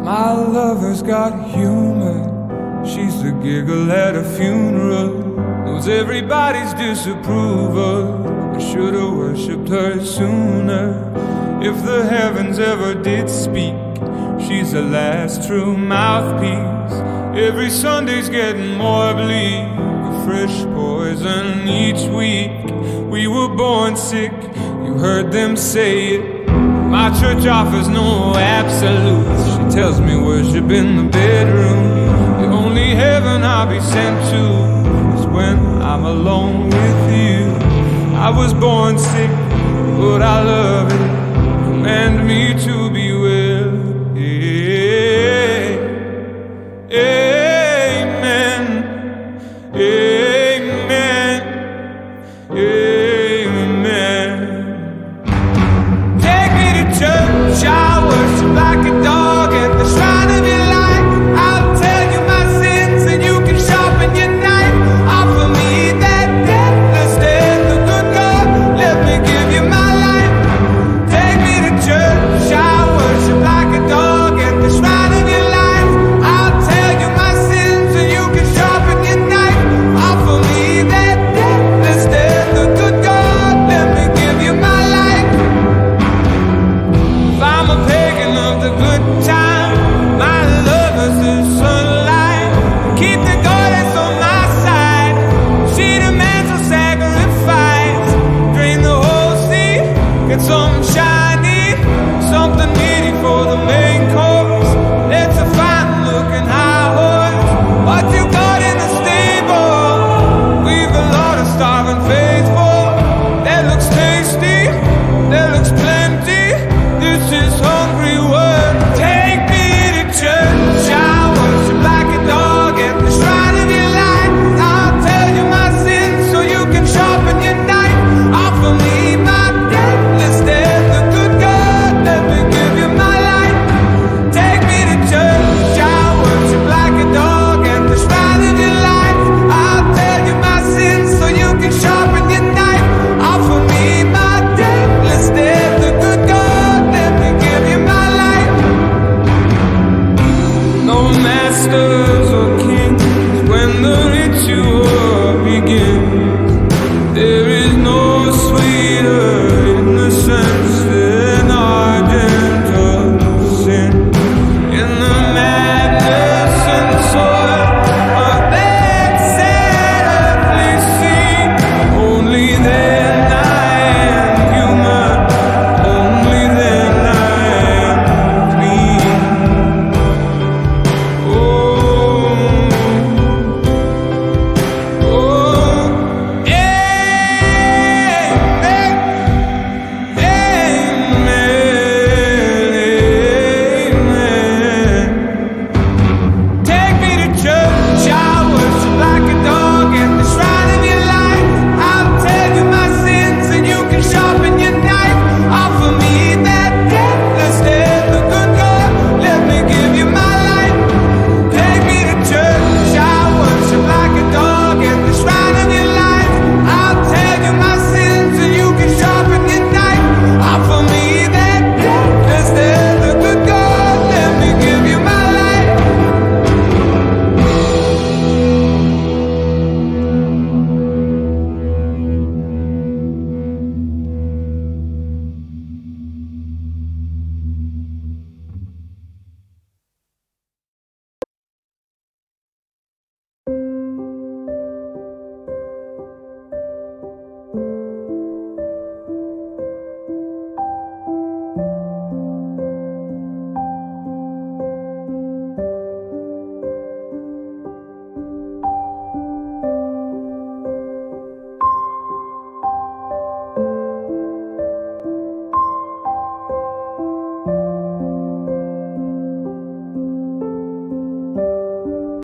My lover's got humor. She's the giggle at a funeral. Knows everybody's disapproval. I should've worshipped her sooner. If the heavens ever did speak, she's the last true mouthpiece. Every Sunday's getting more bleak, a fresh poison each week. We were born sick, you heard them say it. My church offers no absolutes. She tells me worship in the bedroom. The only heaven I'll be sent to is when I'm alone with you. I was born sick, but I love it. Command me to